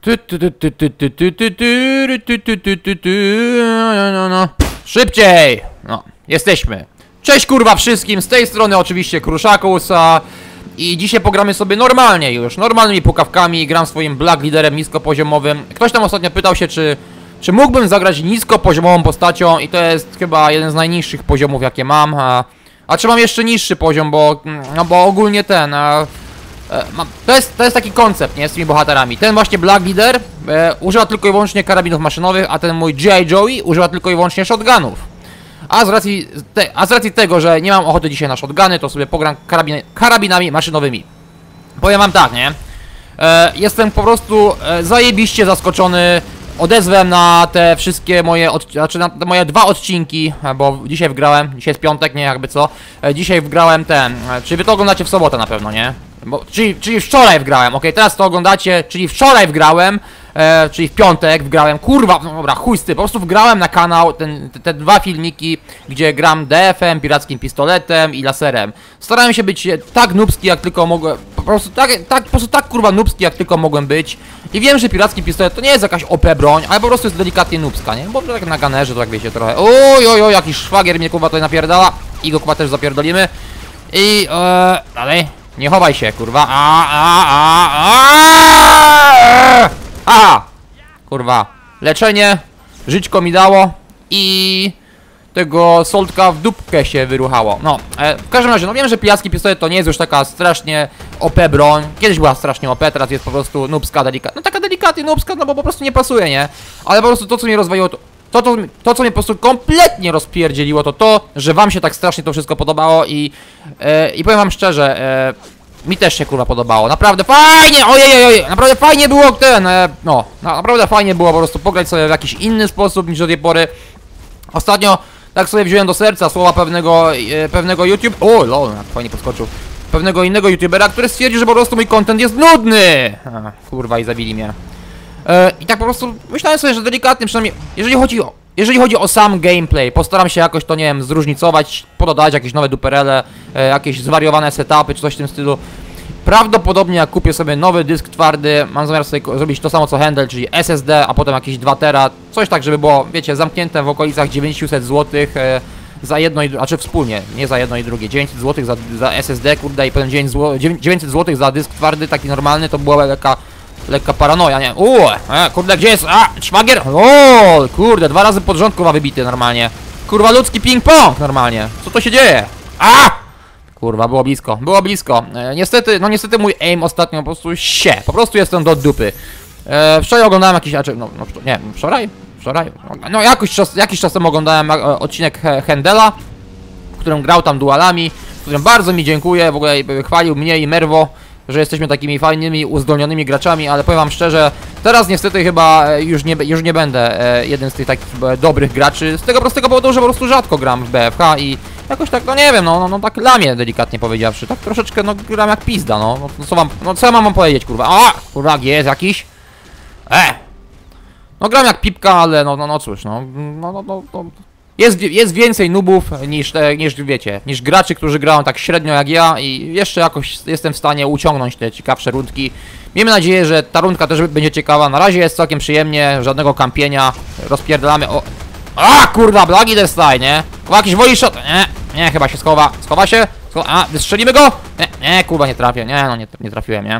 Szybciej! No, jesteśmy. Cześć kurwa wszystkim, z tej strony oczywiście Kruszakus, i dzisiaj pogramy sobie normalnie już, normalnymi pukawkami, gram swoim Black Leaderem niskopoziomowym. Ktoś tam ostatnio pytał się, czy mógłbym zagrać niskopoziomową postacią i to jest chyba jeden z najniższych poziomów jakie mam, a czy mam jeszcze niższy poziom, bo ogólnie ten, to jest taki koncept, nie, z tymi bohaterami. Ten właśnie Black Leader używa tylko i wyłącznie karabinów maszynowych, a ten mój G.I. Joey używa tylko i wyłącznie shotgunów. A z racji tego, że nie mam ochoty dzisiaj na shotguny, to sobie pogram karabinami maszynowymi. Powiem wam tak, nie? Jestem po prostu zajebiście zaskoczony odezwem na te wszystkie moje, na moje dwa odcinki, bo dzisiaj wgrałem, dzisiaj jest piątek, nie jakby co. Dzisiaj wgrałem czyli wy to oglądacie w sobotę na pewno, nie? Czyli wczoraj wgrałem, okej, teraz to oglądacie, czyli wczoraj wgrałem, czyli w piątek wgrałem, kurwa, no dobra, chuj z tym, po prostu wgrałem na kanał te dwa filmiki, gdzie gram DF-em, pirackim pistoletem i laserem. Starałem się być tak nubski jak tylko mogłem, po prostu tak kurwa nubski jak tylko mogłem być. I wiem, że piracki pistolet to nie jest jakaś OP broń, ale po prostu jest delikatnie nubska, nie? Bo tak na ganerze to jak wiecie trochę, oj, jakiś szwagier mnie kurwa tutaj napierdala i go kurwa też zapierdolimy. I dalej. Nie chowaj się, kurwa. Kurwa. Leczenie. Żyćko mi dało. I tego soltka w dupkę się wyruchało. No, w każdym razie, no wiem, że piracki pistolet to nie jest już taka strasznie OP broń. Kiedyś była strasznie OP, teraz jest po prostu nubska, delikatna. No taka delikatnie nubska, no bo po prostu nie pasuje, nie? Ale po prostu to, co mnie rozwaliło, to, co mnie po prostu kompletnie rozpierdzieliło, to, że wam się tak strasznie to wszystko podobało i powiem wam szczerze, mi też się kurwa podobało, naprawdę fajnie, ojej, naprawdę fajnie było naprawdę fajnie było po prostu pograć sobie w jakiś inny sposób niż do tej pory. Ostatnio tak sobie wziąłem do serca słowa pewnego YouTube, lol, fajnie podskoczył, pewnego innego youtubera, który stwierdził, że po prostu mój content jest nudny. Kurwa i zabili mnie. I tak po prostu myślałem sobie, że delikatnie, przynajmniej jeżeli chodzi o sam gameplay, postaram się jakoś to, nie wiem, zróżnicować, pododać jakieś nowe duperele, jakieś zwariowane setupy czy coś w tym stylu. Prawdopodobnie jak kupię sobie nowy dysk twardy, mam zamiar sobie zrobić to samo co Handel, czyli SSD, a potem jakieś 2 tera, coś tak, żeby było, wiecie, zamknięte w okolicach 900 zł za jedno i drugie, znaczy wspólnie, nie za jedno i drugie, 900 zł za SSD, kurde, i potem 900 zł za dysk twardy, taki normalny, to była lekka paranoja, nie? Kurde, gdzie jest? Szwagier! Kurde, 2 razy pod rząd, kurwa, wybity normalnie. Kurwa, ludzki ping-pong normalnie. Co to się dzieje? Kurwa, było blisko. Niestety mój aim ostatnio po prostu jestem do dupy. Wczoraj oglądałem jakiś, wczoraj? No jakiś czas temu oglądałem odcinek Handela, w którym grał tam dualami, w którym bardzo mi dziękuję, w ogóle chwalił mnie i Merwo, że jesteśmy takimi fajnymi, uzdolnionymi graczami, ale powiem wam szczerze, teraz niestety chyba już nie będę jednym z tych takich dobrych graczy, z tego prostego powodu, że po prostu rzadko gram w BFH i jakoś tak, no nie wiem, no tak lamię, delikatnie powiedziawszy, tak troszeczkę, no gram jak pizda, co ja mam wam powiedzieć, kurwa, kurwa, jest jakiś? No gram jak pipka, ale no cóż, Jest więcej nubów niż wiecie, niż graczy, którzy grają tak średnio jak ja i jeszcze jakoś jestem w stanie uciągnąć te ciekawsze rundki. Miejmy nadzieję, że ta rundka też będzie ciekawa. Na razie jest całkiem przyjemnie, żadnego kampienia. Rozpierdalamy kurwa, Black Leader style, nie? Chyba jakiś woli shot. Nie, chyba się schowa. Schowa się? Wystrzelimy go? Nie, kurwa, nie trafię. Nie trafiłem, nie?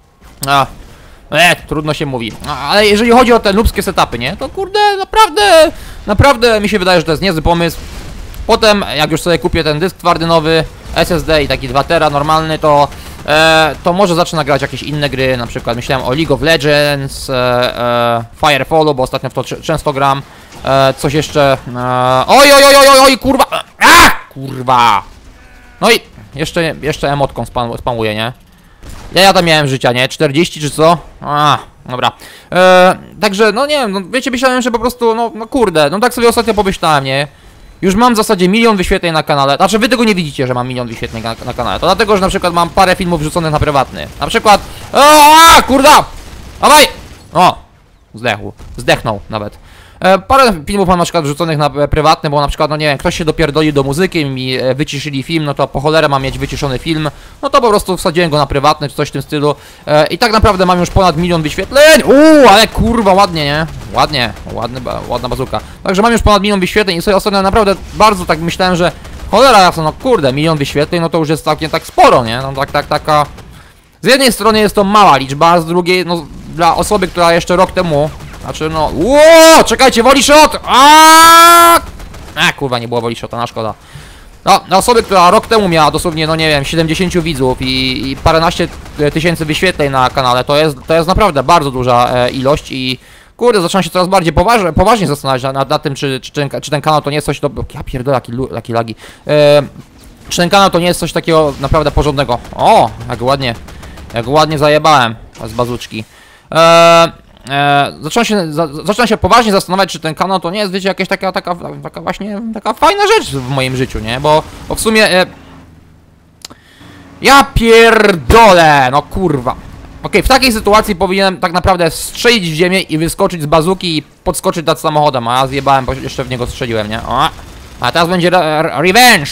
Trudno się mówi. Ale jeżeli chodzi o te nubskie setupy, nie? To kurde, naprawdę mi się wydaje, że to jest niezły pomysł. Potem, jak już sobie kupię ten dysk twardy nowy, SSD i taki 2 tera normalny, to może zacznę grać jakieś inne gry. Na przykład myślałem o League of Legends, Firefallu, bo ostatnio w to często gram. Coś jeszcze... Oj, kurwa! Kurwa! No i jeszcze emotką spamuję, nie? Ja tam miałem życia, nie? 40 czy co? Dobra. Także, no nie wiem, no wiecie, myślałem, że po prostu, no kurde, no tak sobie ostatnio pomyślałem, nie? Już mam w zasadzie 1 000 000 wyświetleń na kanale. Znaczy, wy tego nie widzicie, że mam 1 000 000 wyświetleń na kanale. To dlatego, że na przykład mam parę filmów wrzuconych na prywatny. Na przykład... Kurda! Dawaj! Zdechnął nawet. Parę filmów mam na przykład wrzuconych na prywatne, bo na przykład, no nie wiem, ktoś się dopierdolił do muzyki i mi wyciszyli film, no to po cholerę mam mieć wyciszony film, no to po prostu wsadziłem go na prywatny, czy coś w tym stylu. I tak naprawdę mam już ponad 1 000 000 wyświetleń. Ale kurwa, ładnie, nie? Ładnie, ładna bazuka. Także mam już ponad 1 000 000 wyświetleń i sobie ostatnio naprawdę bardzo tak myślałem, że cholera jasno, no kurde, 1 000 000 wyświetleń, no to już jest całkiem tak sporo, nie? No taka... Z jednej strony jest to mała liczba, a z drugiej, no dla osoby, która jeszcze rok temu... Znaczy no... Czekajcie, woli shot! Kurwa, nie było woli shota, na szkoda. No, dla osoby, która rok temu miała dosłownie, no nie wiem, 70 widzów i paręnaście tysięcy wyświetleń na kanale, to jest naprawdę bardzo duża ilość i... Kurde, zaczynam się coraz bardziej poważnie zastanawiać nad tym, czy ten kanał to nie jest coś... Ja pierdolę, jakie lagi. Czy ten kanał to nie jest coś takiego naprawdę porządnego. O, jak ładnie zajebałem z bazuczki. Zaczynam się poważnie zastanawiać, czy ten kanał to nie jest, wiecie, jakaś taka właśnie taka fajna rzecz w moim życiu, nie? Bo w sumie... Ja pierdolę, no kurwa. Okej, w takiej sytuacji powinienem tak naprawdę strzelić w ziemię i wyskoczyć z bazuki i podskoczyć nad samochodem, a ja zjebałem, bo jeszcze w niego strzeliłem, nie? A teraz będzie revenge!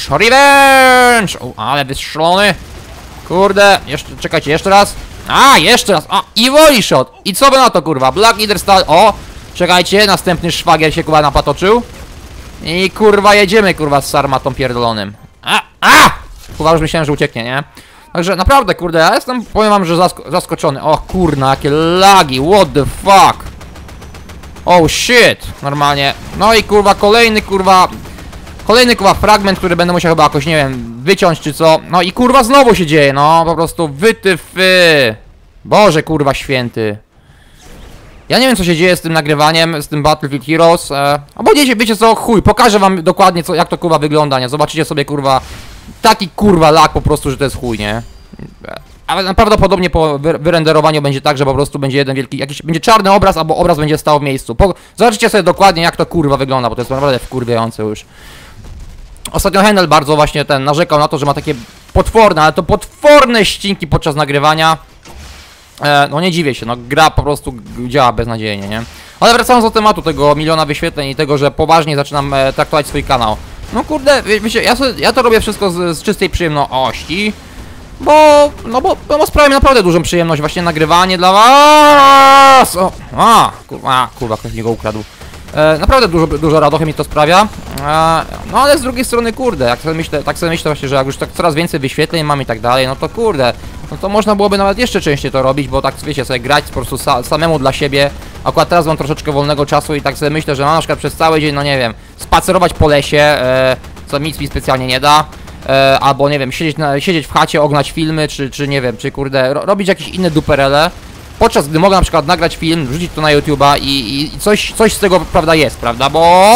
Ale wystrzelony. Kurde, czekajcie, jeszcze raz. Jeszcze raz! I woli shot! I co by na to, kurwa? Black Leader Style. Czekajcie, następny szwagier się, kurwa, napatoczył. I kurwa, jedziemy, kurwa, z sarmatą pierdolonym. Kurwa, już myślałem, że ucieknie, nie? Także naprawdę, kurde, ja jestem, powiem wam, że zaskoczony. O kurna, jakie lagi, what the fuck. Oh shit, normalnie. No i kurwa, kolejny kurwa fragment, który będę musiał chyba jakoś, nie wiem, wyciąć czy co. No i kurwa znowu się dzieje, no po prostu wytyfy. Boże kurwa święty. Ja nie wiem, co się dzieje z tym nagrywaniem, z tym Battlefield Heroes. Albo wiecie co, chuj, pokażę wam dokładnie jak to kurwa wygląda, nie? Zobaczycie sobie kurwa taki kurwa lag po prostu, że to jest chuj, nie? Ale prawdopodobnie po wyrenderowaniu będzie tak, że po prostu będzie jeden wielki, będzie czarny obraz, albo obraz będzie stał w miejscu. Zobaczycie sobie dokładnie, jak to kurwa wygląda, bo to jest naprawdę wkurwiające już. Ostatnio Handel bardzo właśnie narzekał na to, że ma takie potworne, ale to potworne ścinki podczas nagrywania. No nie dziwię się, no gra po prostu działa beznadziejnie, nie? Ale wracając do tematu tego 1 000 000 wyświetleń i tego, że poważnie zaczynam traktować swój kanał. No kurde, wiecie, ja to robię wszystko z czystej przyjemności, bo sprawia mi naprawdę dużą przyjemność właśnie nagrywanie dla was. Kurwa, ktoś mi go ukradł. Naprawdę dużo radochy mi to sprawia. No ale z drugiej strony, kurde, tak sobie myślę właśnie, że jak już tak coraz więcej wyświetleń mam i tak dalej, no to kurde, no to można byłoby nawet jeszcze częściej to robić, bo tak wiecie, sobie grać po prostu samemu dla siebie. Akurat teraz mam troszeczkę wolnego czasu i tak sobie myślę, że mam na przykład przez cały dzień, no nie wiem, spacerować po lesie, co nic mi specjalnie nie da. Albo nie wiem, siedzieć w chacie, oglądać filmy, czy nie wiem, czy kurde, robić jakieś inne duperele. Podczas gdy mogę na przykład nagrać film, wrzucić to na YouTube'a i coś z tego, prawda, jest, prawda,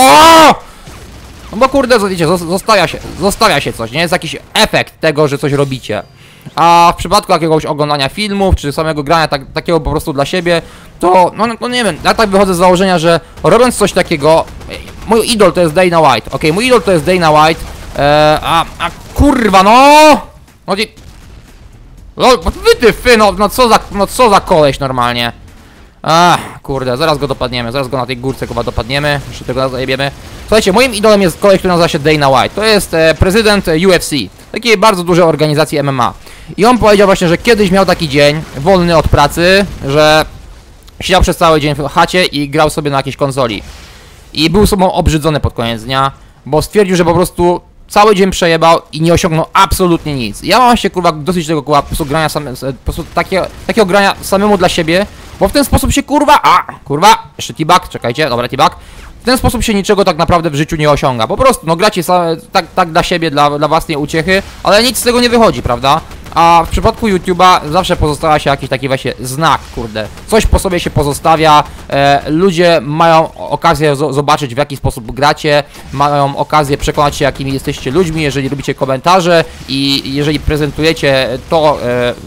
bo kurde, wiecie, zostawia się coś, nie? Jest jakiś efekt tego, że coś robicie. A w przypadku jakiegoś oglądania filmów, czy samego grania takiego po prostu dla siebie, to, no nie wiem, ja tak wychodzę z założenia, że robiąc coś takiego, mój idol to jest Dana White, okej, mój idol to jest Dana White, kurwa, no wytyfy, no co za koleś normalnie. Kurde, zaraz go dopadniemy, zaraz go na tej górce chyba dopadniemy, jeszcze tego zajebiemy. Słuchajcie, moim idolem jest koleś, który nazywa się Dana White. To jest prezydent UFC, takiej bardzo dużej organizacji MMA. I on powiedział właśnie, że kiedyś miał taki dzień, wolny od pracy, że siedział przez cały dzień w chacie i grał sobie na jakiejś konsoli. I był sobą obrzydzony pod koniec dnia, bo stwierdził, że po prostu cały dzień przejebał i nie osiągnął absolutnie nic. Ja mam się kurwa dosyć tego kurwa po prostu grania po prostu takiego grania samemu dla siebie, bo w ten sposób się kurwa, jeszcze T-Bag, czekajcie, dobra T-Bag. W ten sposób się niczego tak naprawdę w życiu nie osiąga. Po prostu, no gracie tak dla siebie, dla własnej uciechy, ale nic z tego nie wychodzi, prawda? A w przypadku YouTube'a zawsze pozostawia się jakiś taki właśnie znak, kurde. Coś po sobie się pozostawia, ludzie mają okazję zobaczyć, w jaki sposób gracie, mają okazję przekonać się, jakimi jesteście ludźmi, jeżeli robicie komentarze i jeżeli prezentujecie to,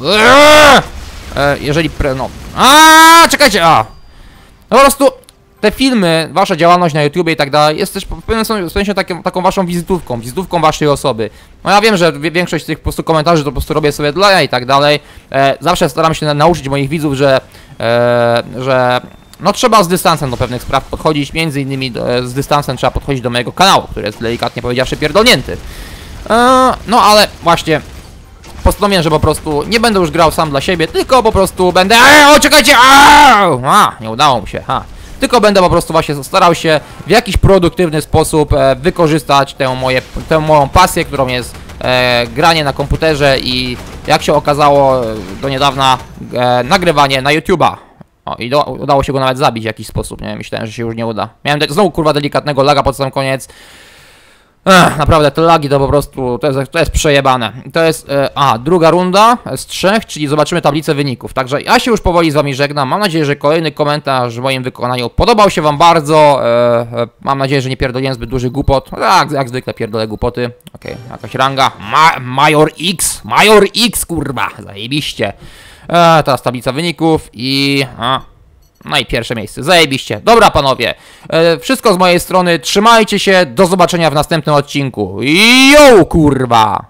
czekajcie, no po prostu te filmy, wasza działalność na YouTubie i tak dalej jest też w pewnym sensie taką waszą wizytówką waszej osoby. No ja wiem, że większość tych po prostu komentarzy to po prostu robię sobie dla ja i tak dalej. Zawsze staram się nauczyć moich widzów, że no trzeba z dystansem do pewnych spraw podchodzić, między innymi z dystansem trzeba podchodzić do mojego kanału, który jest delikatnie powiedziawszy pierdolnięty. No ale właśnie postanowiłem, że po prostu nie będę już grał sam dla siebie, tylko po prostu będę... O, czekajcie! Nie udało mi się, Tylko będę po prostu właśnie starał się w jakiś produktywny sposób wykorzystać tę moją pasję, którą jest granie na komputerze i jak się okazało do niedawna nagrywanie na YouTube'a. O, i udało się go nawet zabić w jakiś sposób, nie? Myślałem, że się już nie uda. Miałem znowu kurwa delikatnego laga pod sam koniec. Naprawdę te lagi to po prostu, to jest przejebane. To jest, druga runda z 3, czyli zobaczymy tablicę wyników. Także ja się już powoli z wami żegnam. Mam nadzieję, że kolejny komentarz w moim wykonaniu podobał się wam bardzo. Mam nadzieję, że nie pierdoliłem zbyt dużych głupot. Tak, jak zwykle pierdolę głupoty. Okej, jakaś ranga. Major X, kurwa, zajebiście. Teraz tablica wyników i... No i pierwsze miejsce, zajebiście. Dobra panowie, wszystko z mojej strony, trzymajcie się, do zobaczenia w następnym odcinku. Jo kurwa!